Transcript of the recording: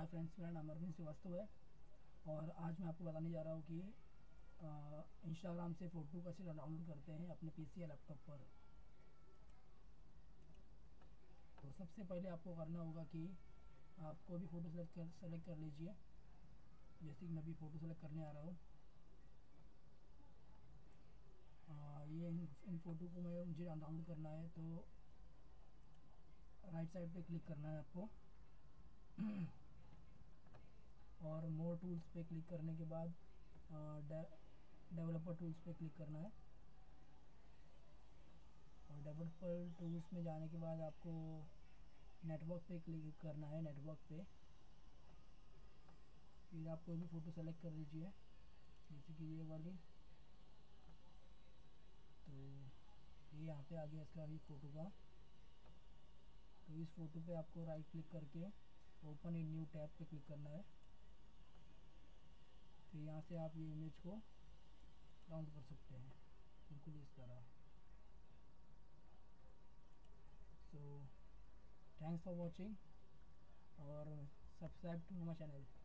Hi friends, मेरा नाम अरविंद श्रीवास्तव है और आज मैं आपको बताने जा रहा हूँ कि इंस्टाग्राम से फ़ोटो कैसे डाउनलोड करते हैं अपने पीसी या लैपटॉप पर। तो सबसे पहले आपको करना होगा कि आपको भी फ़ोटो सेलेक्ट कर लीजिए। जैसे कि मैं भी फ़ोटो सेलेक्ट करने आ रहा हूँ। ये इन फ़ोटो को मुझे डाउनलोड करना है, तो राइट साइड पे क्लिक करना है आपको और मोर टूल्स पे क्लिक करने के बाद डेवलपर टूल्स पे क्लिक करना है। और डेवलपर टूल्स में जाने के बाद आपको नेटवर्क पे क्लिक करना है। नेटवर्क पे फिर आप कोई भी फ़ोटो सेलेक्ट कर लीजिए, जैसे कि ये वाली। तो ये यहाँ पे आ गया इसका भी फ़ोटो का। तो इस फ़ोटो पे आपको राइट क्लिक करके ओपन इन न्यू टैब पे क्लिक करना है। फिर यहाँ से आप ये इमेज को डाउनलोड कर सकते हैं, बिल्कुल इस तरह। सो थैंक्स फॉर वॉचिंग और सब्सक्राइब टू माई चैनल।